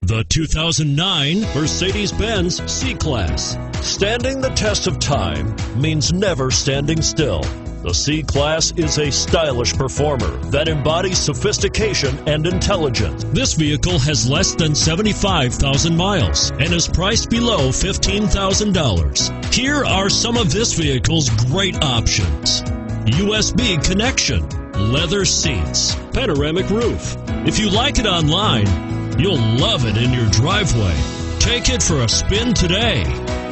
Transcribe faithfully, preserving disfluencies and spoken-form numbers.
The two thousand nine Mercedes-Benz C-Class. Standing the test of time means never standing still. The C-Class is a stylish performer that embodies sophistication and intelligence. This vehicle has less than seventy-five thousand miles and is priced below fifteen thousand dollars. Here are some of this vehicle's great options: U S B connection, leather seats, panoramic roof. If you like it online, you'll love it in your driveway. Take it for a spin today.